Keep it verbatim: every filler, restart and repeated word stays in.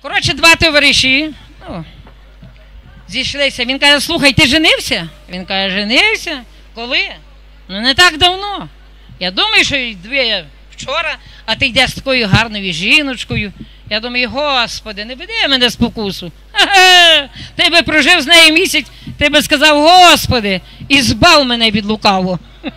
Коротше, два товариші, ну, зійшлися. Він каже, слухай, ти женився? Він каже, женився? Коли? Ну, не так давно. Я думаю, що дві вчора, а ти йдеш з такою гарною жіночкою. Я думаю, Господи, не веди мене спокусу. Ха-ха! Ти би прожив з нею місяць, ти би сказав, Господи, і збав мене від лукавого.